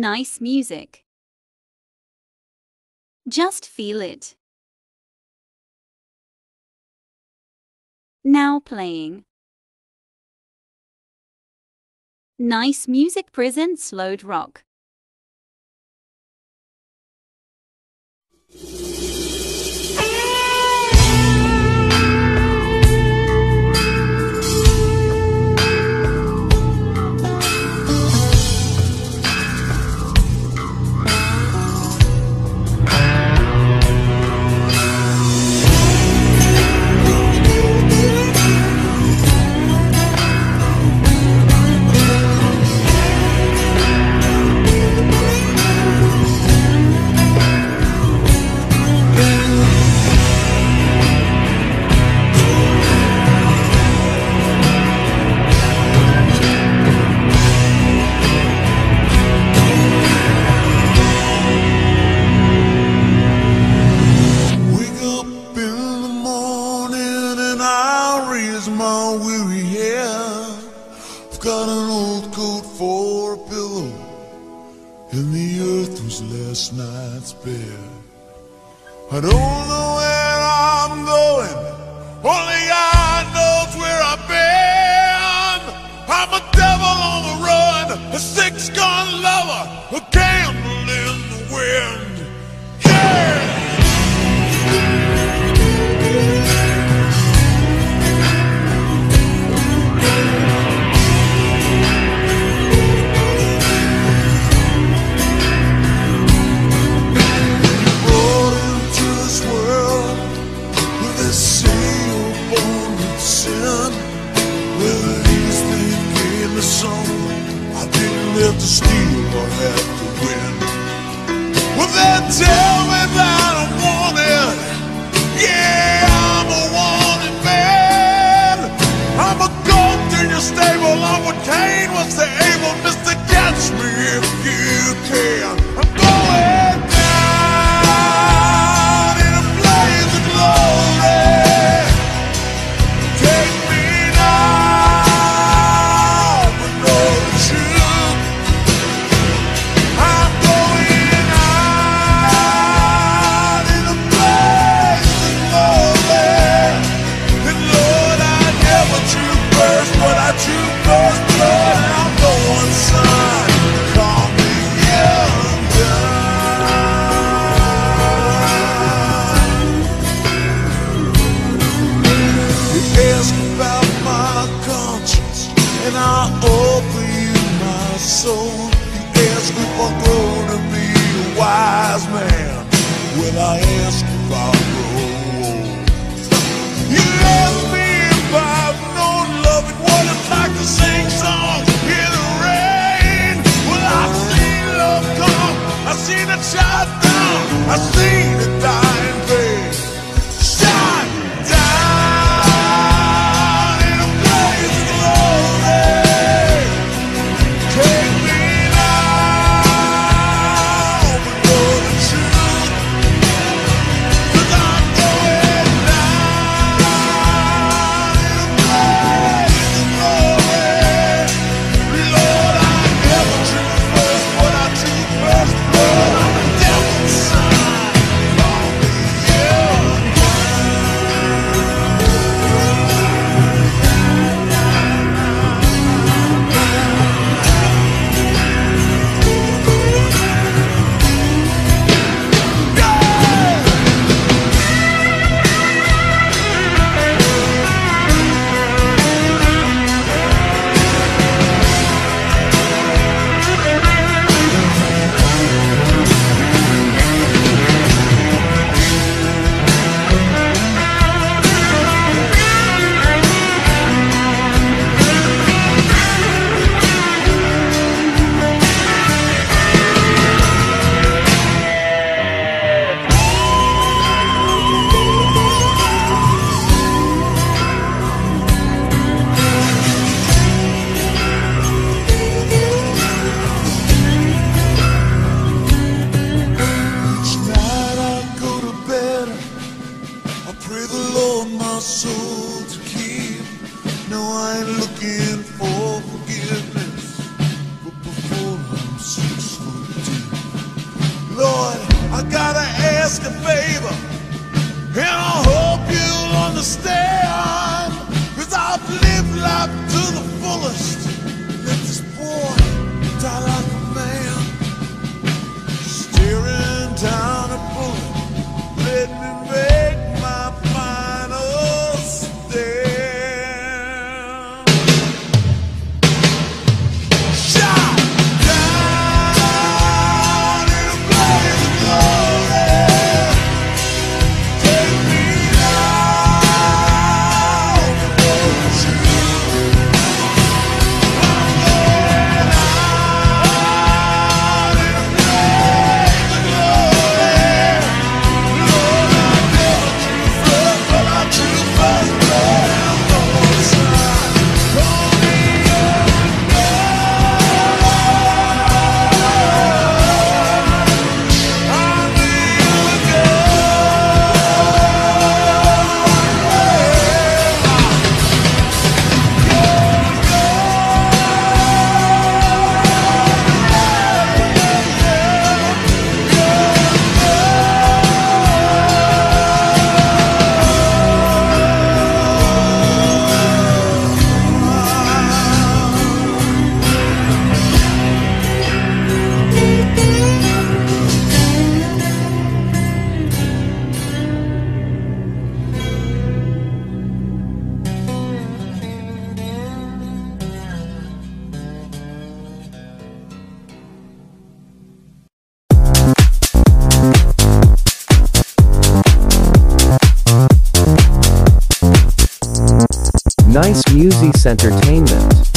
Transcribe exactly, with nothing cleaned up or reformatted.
Nice music. Just feel it. Now playing. Nice music presents Slowed Rock. My weary hair, I've got an old coat for a pillow, and the earth was last night's bed. I don't know where I'm going, only God knows where I've been. I'm a devil on the run, a six-gun lover, a candle in the wind. Yeah! Have to steal or have to win. Well, they tell me that I'm wanted. Yeah, I'm a wanted man. I'm a goat in your stable. I'm what Cain was to Abel. Mister Catch me if you can. I'm going down in a blaze of glory. Take me now, but no truth. And I offer you my soul. You ask if I'll grow to be a wise man. Well, I ask if I'll grow old. You ask me if I've known love and what it's like to sing songs in the rain. Well, I've seen love come, I've seen it shot down, I've seen it die in vain. Shot down in a blaze of glory. Take me now, but know the truth, 'cause I'm going down in a blaze of glory. Lord, I never choose first, but I choose first blood. I'm a devil's son, call me young. Soul to keep. No, I ain't looking for forgiveness, but before I'm six foot I gotta ask a favor, and I hope you'll understand, 'cause I've lived life to the fullest. Let this boy die like a man, staring down a bullet. Let me make my final stand. Shot down in a blaze of glory. Take me out before you. I'm going out in a blaze of glory. Lord, I never drew first, but I drew first blood. I'm going side. Call me up and I'll be your Nice Music Entertainment.